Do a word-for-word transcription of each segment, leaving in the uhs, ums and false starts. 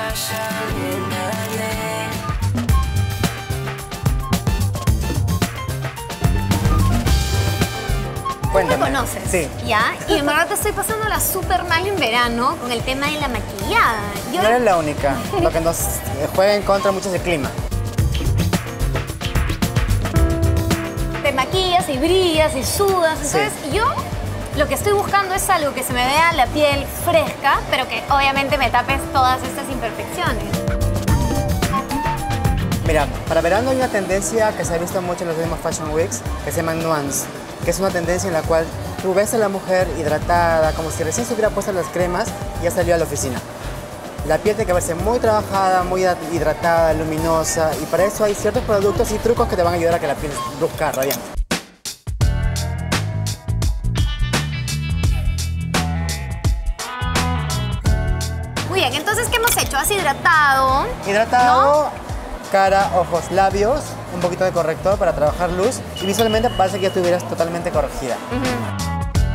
Tú me conoces, sí. ¿ya? Y en verdad te estoy pasando la súper mal en verano con el tema de la maquillada. Yo... No eres la única, lo que nos juega en contra mucho es el clima. Te maquillas y brillas y sudas, entonces sí. Yo lo que estoy buscando es algo que se me vea la piel fresca, pero que obviamente me tapes todas estas imperfecciones. Mira, para verano hay una tendencia que se ha visto mucho en los últimos Fashion Weeks, que se llama Nuance, que es una tendencia en la cual tú ves a la mujer hidratada, como si recién se hubiera puesto las cremas y ya salió a la oficina. La piel tiene que verse muy trabajada, muy hidratada, luminosa, y para eso hay ciertos productos y trucos que te van a ayudar a que la piel luzca radiante. Muy bien, entonces, ¿qué hemos hecho? ¿Has hidratado? Hidratado, ¿no? Cara, ojos, labios, un poquito de corrector para trabajar luz y visualmente parece que ya estuvieras totalmente corregida. Uh-huh.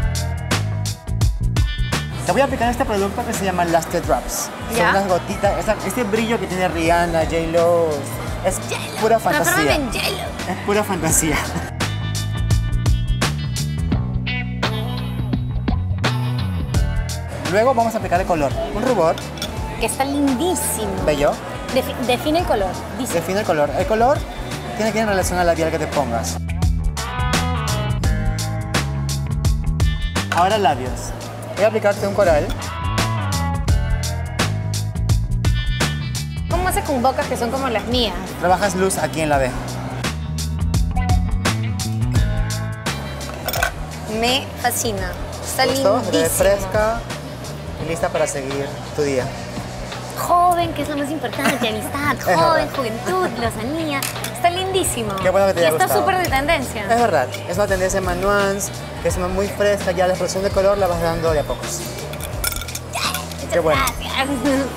Te voy a aplicar este producto que se llama Lustre Drops. ¿Ya? Son unas gotitas, este brillo que tiene Rihanna, J-Lo, es J-Lo. pura fantasía. En J-Lo. Es pura fantasía. Luego vamos a aplicar el color. Un rubor. Que está lindísimo. Bello. Defi define el color. Dice. Define el color. El color tiene que ir en relación al labial que te pongas. Ahora labios. Voy a aplicarte un coral. ¿Cómo haces con bocas que son como las mías? Trabajas luz aquí en la B. Me fascina. Está ¿Listo? lindísimo. Te ves fresca y lista para seguir tu día. Joven, que es lo más importante, amistad, joven, juventud, lozanía. Está lindísimo. Qué bueno que te haya y está gustado. súper de tendencia. Es verdad, es una tendencia Nuance, que es muy fresca, ya la explosión de color la vas dando de a pocos. Muchas Qué bueno. gracias.